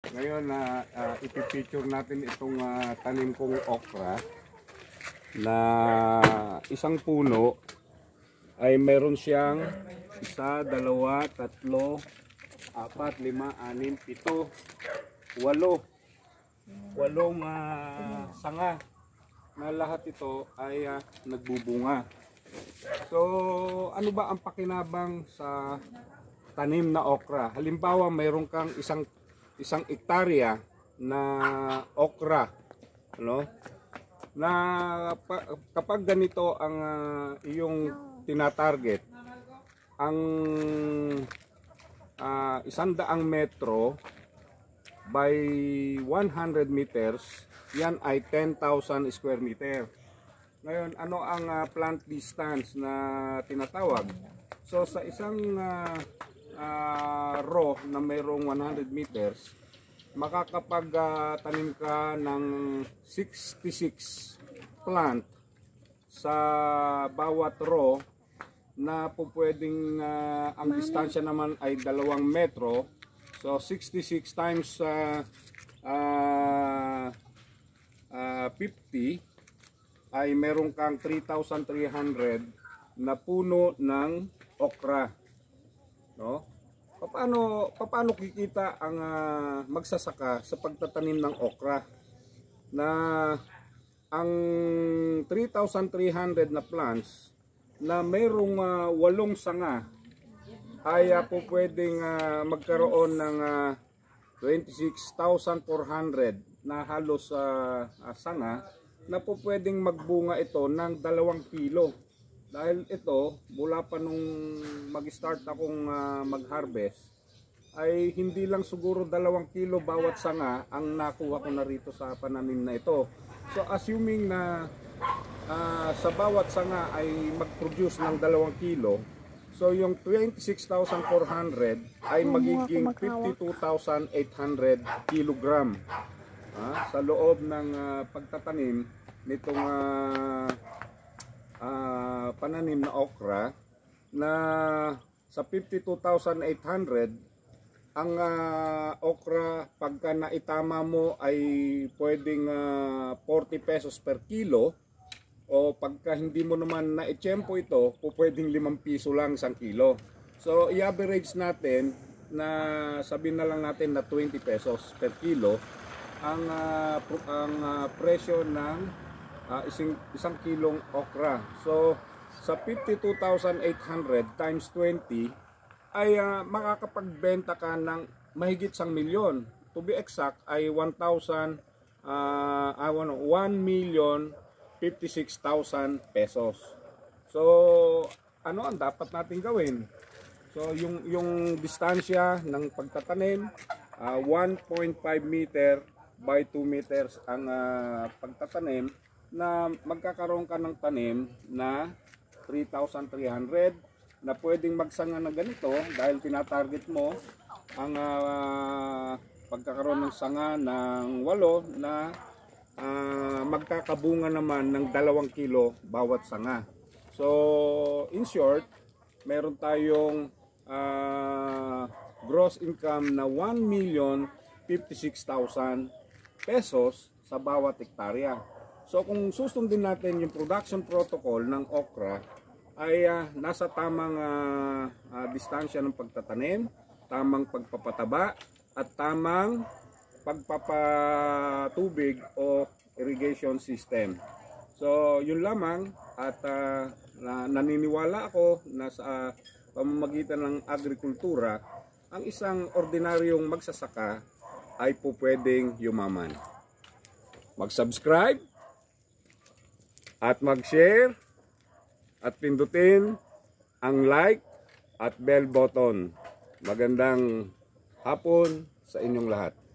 Ngayon na ipipicture natin itong tanim kong okra na isang puno ay meron siyang 1, 2, 3, 4, 5, 6, 7, 8, 8 sanga na lahat ito ay nagbubunga. So ano ba ang pakinabang sa tanim na okra? Halimbawa mayroon kang isang hektarya na okra, no? Na kapag ganito ang iyong tinatarget, ang 100 metro by 100 meters, yan ay 10,000 square meter. Ngayon, ano ang plant distance na tinatawag? So sa isang row na mayroong 100 meters, makakapag-tanim ka ng 66 plant sa bawat row na po pwedeng ang distansya naman ay 2 metro. So 66 times 50 ay meron kang 3,300 na puno ng okra, no? Paano kikita ang magsasaka sa pagtatanim ng okra na ang 3,300 na plants na mayroong 8 sanga ay po pwedeng magkaroon ng 26,400 na halos sanga na po pwedeng magbunga ito ng 2 kilo. Dahil ito, mula pa nung mag-start akong mag-harvest, ay hindi lang siguro 2 kilo bawat sanga ang nakuha ko na rito sa pananim na ito. So assuming na sa bawat sanga ay mag-produce ng 2 kilo, so yung 26,400 ay magiging 52,800 kilogram sa loob ng pagtatanim nitong pananim na okra, na sa 52,800 ang okra pagka naitama mo ay pwedeng 40 pesos per kilo, o pagka hindi mo naman na-itsempo ito, pwedeng 5 piso lang 1 kilo. So i-average natin na sabihin na lang natin na 20 pesos per kilo ang presyo ng 1 kilong okra. So sa 52,800 times 20 ay makakapagbenta ka ng mahigit 1 milyon. To be exact ay 1,056,000 pesos. So ano ang dapat natin gawin? So yung distansya ng pagtatanim, 1.5 meter by 2 meters ang pagtatanim, na magkakaroon ka ng tanim na 3,300 na pwedeng magsanga na ganito dahil tinatarget mo ang pagkakaroon ng sanga ng 8 na magkakabunga naman ng 2 kilo bawat sanga. So in short, meron tayong gross income na 1,056,000 pesos sa bawat hektarya. So kung susundin natin yung production protocol ng okra, ay nasa tamang distansya ng pagtatanim, tamang pagpapataba, at tamang pagpapatubig o irrigation system. So yun lamang, at naniniwala ako na sa pamamagitan ng agrikultura, ang isang ordinaryong magsasaka ay po pwedeng yumaman. Mag-subscribe at mag-share at pindutin ang like at bell button. Magandang hapon sa inyong lahat.